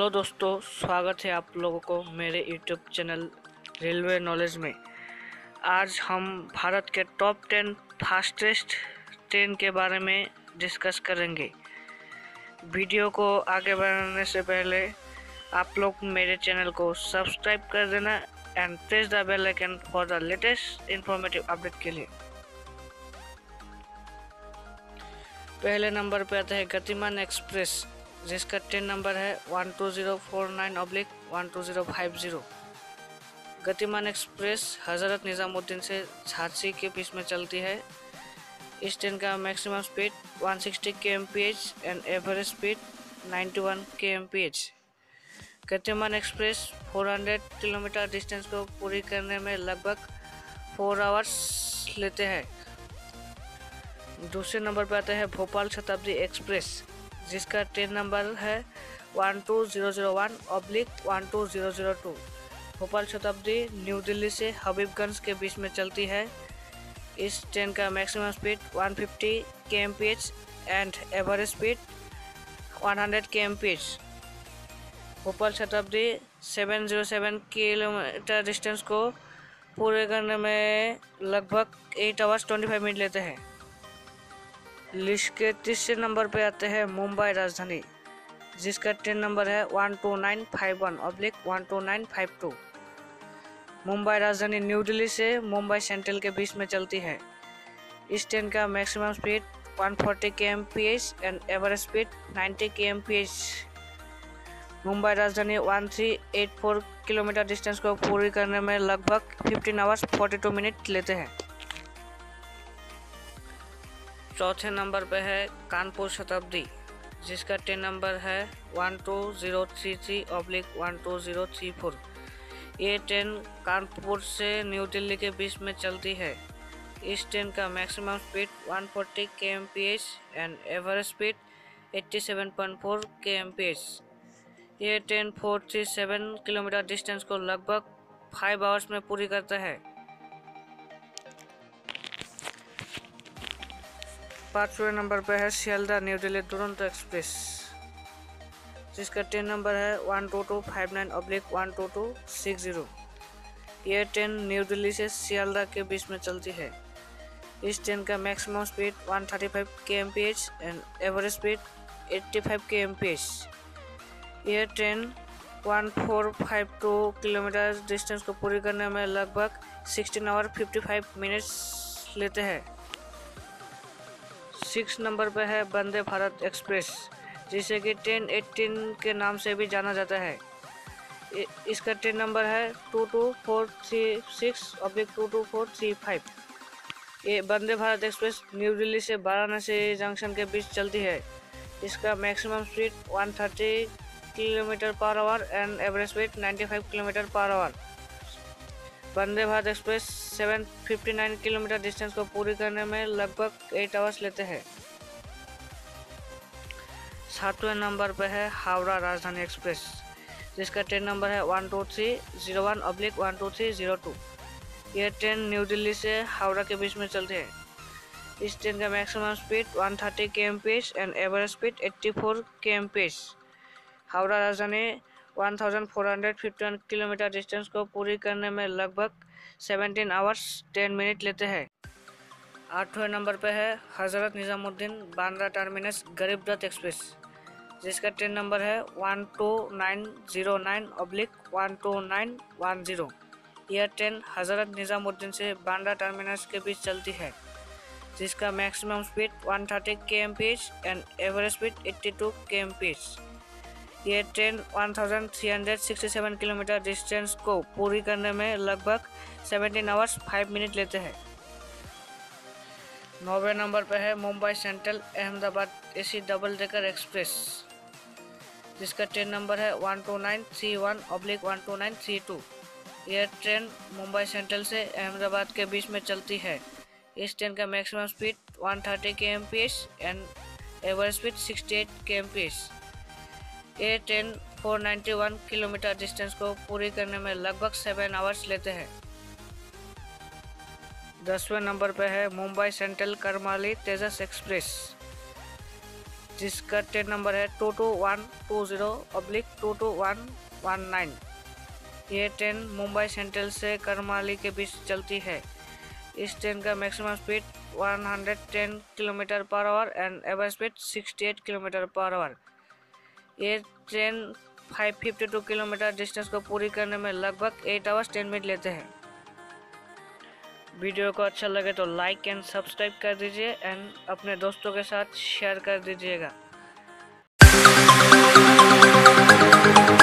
Hello दोस्तों, स्वागत है आप लोगों को मेरे यूट्यूब चैनल रेलवे नॉलेज में। आज हम भारत के टॉप 10 फास्टेस्ट ट्रेन के बारे में डिस्कस करेंगे। वीडियो को आगे बढ़ाने से पहले आप लोग मेरे चैनल को सब्सक्राइब कर देना and press the bell icon for the latest informative update के लिए। पहले नंबर पे आता है गतिमान एक्सप्रेस, जिसका ट्रेन नंबर है 12049/12050। गतिमान एक्सप्रेस हज़रत निज़ामुद्दीन से झांसी के बीच में चलती है। इस ट्रेन का maximum speed 160 kmph and average speed 91 kmph। Gatimaan express 400 kilometre distance को पूरी करने में लगभग 4 आवर्स लेते हैं। दूसरे नंबर पर आता है भोपाल शताब्दी एक्सप्रेस, जिसका ट्रेन नंबर है 12001/12002। भोपाल शताब्दी न्यू दिल्ली से हबीबगंज के बीच में चलती है। इस ट्रेन का maximum speed 150 kmph and average speed 100 kmph। Bhopal Shatabdi 707 kilometre distance को पूरे करने में लगभग 8 आवर्स 25 मिनट लेते हैं। लिस्ट के तीसरे नंबर पे आते हैं मुंबई राजधानी, जिसका ट्रेन नंबर है 12951/12952। मुंबई राजधानी न्यू दिल्ली से मुंबई सेंट्रल के बीच में चलती है। इस ट्रेन का maximum speed 140 kmph and average speed 90 kmph। Mumbai Rajdhani 1384 kilometre distance को पूरी करने में लगभग 15 आवर्स 42 मिनट लेते हैं। चौथे नंबर पे है कानपुर शताब्दी, जिसका ट्रेन नंबर है 12033/12034। ये ट्रेन कानपुर से न्यू दिल्ली के बीच में चलती है। इस ट्रेन का maximum speed 140 kmph and average speed 87.4 kmph। ये ट्रेन 437 किलोमीटर डिस्टेंस को लगभग 5 आवर्स में पूरी करता है। पाँचवें नंबर पर है सियालदह न्यू दिल्ली दुरंतो एक्सप्रेस, जिसका ट्रेन नंबर है 12259/12260। यह ट्रेन न्यू दिल्ली से सियालदह के बीच में चलती है। इस ट्रेन का maximum speed 135 kmph and average speed 85 kmph। यह ट्रेन 1452 किलोमीटर डिस्टेंस को पूरी करने में लगभग 16 आवर 55 मिनट्स लेते हैं। 6 नंबर पर है वंदे भारत एक्सप्रेस, जिसे कि ट्रेन 18 के नाम से भी जाना जाता है। इसका ट्रेन नंबर है 22436/22435। ये वंदे भारत एक्सप्रेस न्यू दिल्ली से वाराणसी जंक्शन के बीच चलती है। इसका maximum speed 130 km/h and average speed 95 km/h। Vande Bharat express 759 kilometre distance को पूरी करने में लगभग 8 आवर्स लेते हैं। 7वें नंबर पर है हावड़ा राजधानी एक्सप्रेस, जिसका ट्रेन नंबर है 12301/12302। यह ट्रेन न्यू दिल्ली से हावड़ा के बीच में चलती है। इस ट्रेन का maximum speed 130 kmph and average speed 84 kmph। Howrah Rajdhani 1451 kilometre distance को पूरी करने में लगभग 17 आवर्स 10 मिनट लेते हैं। 8वें नंबर पर है हज़रत निज़ामुद्दीन बांद्रा टर्मिनस गरीब रथ एक्सप्रेस, जिसका ट्रेन नंबर है 12909/12910। यह ट्रेन हज़रत निज़ामुद्दीन से बांद्रा टर्मिनस के बीच चलती है, जिसका maximum speed 130 kmph and average speed 82 kmph। यह ट्रेन 1367 किलोमीटर डिस्टेंस को पूरी करने में लगभग 17 आवर्स 5 मिनट लेते हैं। 9वें नंबर पर है Mumbai central Ahmedabad AC double decker express, जिसका ट्रेन नंबर है 12931/12932। यह ट्रेन मुंबई सेंट्रल से अहमदाबाद के बीच में चलती है। इस ट्रेन का maximum speed 130 kmph and average speed 68 kmph। ये ट्रेन 491 किलोमीटर डिस्टेंस को पूरी करने में लगभग 7 आवर्स लेते हैं। 10वें नंबर पर है मुंबई सेंट्रल करमाली तेजस एक्सप्रेस, जिसका ट्रेन नंबर है 22120/22119। ये ट्रेन मुंबई सेंट्रल से करमाली के बीच चलती है। इस ट्रेन का maximum speed 110 kilometre per hour and average speed 68 kilometre per hour. ये ट्रेन 552 किलोमीटर डिस्टेंस को पूरी करने में लगभग 8 आवर्स 10 मिनट लेते हैं। वीडियो को अच्छा लगे तो लाइक एंड सब्सक्राइब कर दीजिए एंड अपने दोस्तों के साथ शेयर कर दीजिएगा।